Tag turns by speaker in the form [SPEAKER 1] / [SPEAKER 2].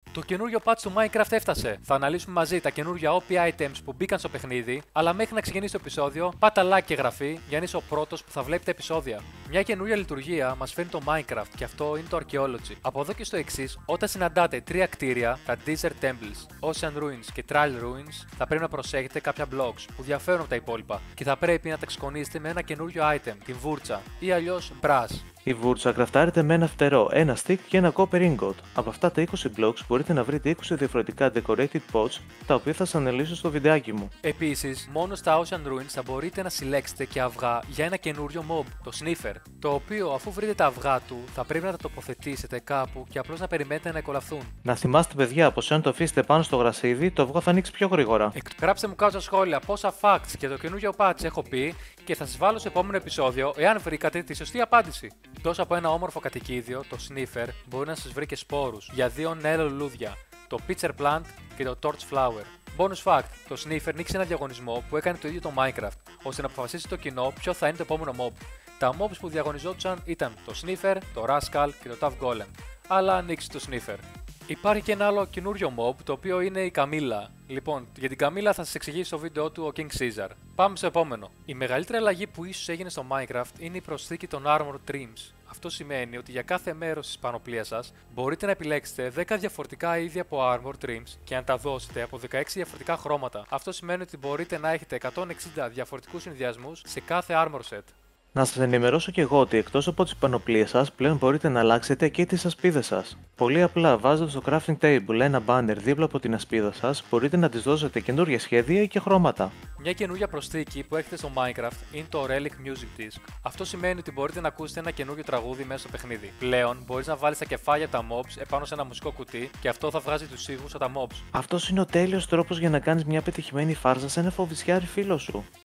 [SPEAKER 1] Το καινούριο patch του Minecraft έφτασε. Θα αναλύσουμε μαζί τα καινούργια OP items που μπήκαν στο παιχνίδι, αλλά μέχρι να ξεκινήσει το επεισόδιο, πάτα like και εγγραφή για να είσαι ο πρώτος που θα βλέπει τα επεισόδια. Μια καινούργια λειτουργία μας φέρνει το Minecraft και αυτό είναι το Archaeology. Από εδώ και στο εξής, όταν συναντάτε τρία κτίρια, τα Desert Temples, Ocean Ruins και Trial Ruins, θα πρέπει να προσέχετε κάποια blocks που διαφέρουν από τα υπόλοιπα και θα πρέπει να τα εξοικονίσετε με ένα καινούριο item, την βούρτσα ή αλλιώς brass.
[SPEAKER 2] Η βούρτσα κραφτάρεται με ένα φτερό, ένα stick και ένα copper ingot. Από αυτά τα 20 blocks μπορείτε να βρείτε 20 διαφορετικά decorated pots, τα οποία θα σας αναλύσω στο βιντεάκι μου.
[SPEAKER 1] Επίσης, μόνο στα Ocean Ruins θα μπορείτε να συλλέξετε και αυγά για ένα καινούριο mob, το Sniffer, το οποίο αφού βρείτε τα αυγά του θα πρέπει να τα τοποθετήσετε κάπου και απλώς να περιμένετε να εκολαφθούν.
[SPEAKER 2] Να θυμάστε, παιδιά, πως αν το αφήσετε πάνω στο γρασίδι, το αυγό θα ανοίξει πιο γρήγορα.
[SPEAKER 1] Γράψτε μου κάτω στα σχόλια πόσα facts και το καινούριο patch έχω πει και θα σας βάλω στο επόμενο επεισόδιο εάν βρήκατε τη σωστή απάντηση. Εκτός από ένα όμορφο κατοικίδιο, το Sniffer μπορεί να σας βρει και σπόρους για δύο νέα λουλούδια, το Pitcher Plant και το Torch Flower. Bonus fact, το Sniffer νίκησε ένα διαγωνισμό που έκανε το ίδιο το Minecraft, ώστε να αποφασίσει το κοινό ποιο θα είναι το επόμενο mob. Τα mobs που διαγωνιζόντουσαν ήταν το Sniffer, το Rascal και το Tough Golem, αλλά νίκησε το Sniffer. Υπάρχει και ένα άλλο καινούριο mob, το οποίο είναι η Καμίλα. Λοιπόν, για την Καμίλα θα σας εξηγήσει στο βίντεο του ο King Caesar. Πάμε στο επόμενο. Η μεγαλύτερη αλλαγή που ίσως έγινε στο Minecraft είναι η προσθήκη των Armor Trims. Αυτό σημαίνει ότι για κάθε μέρος της πανοπλίας σας μπορείτε να επιλέξετε 10 διαφορετικά είδη από Armor Trims και να τα δώσετε από 16 διαφορετικά χρώματα. Αυτό σημαίνει ότι μπορείτε να έχετε 160 διαφορετικούς συνδυασμούς σε κάθε Armor Set.
[SPEAKER 2] Να σας ενημερώσω και εγώ ότι εκτός από τις πανοπλίες σας, πλέον μπορείτε να αλλάξετε και τις ασπίδες σας. Πολύ απλά, βάζοντας στο crafting table ένα banner δίπλα από την ασπίδα σας, μπορείτε να της δώσετε καινούργια σχέδια και χρώματα.
[SPEAKER 1] Μια καινούργια προσθήκη που έχετε στο Minecraft είναι το Relic Music Disc. Αυτό σημαίνει ότι μπορείτε να ακούσετε ένα καινούργιο τραγούδι μέσα στο παιχνίδι. Πλέον, μπορείς να βάλεις τα κεφάλια τα mobs επάνω σε ένα μουσικό κουτί και αυτό θα βγάζει τους ήχους από τα mobs.
[SPEAKER 2] Αυτός είναι ο τέλειος τρόπος για να κάνεις μια πετυχημένη φάρσα σε ένα φοβησιάρι φίλο σου.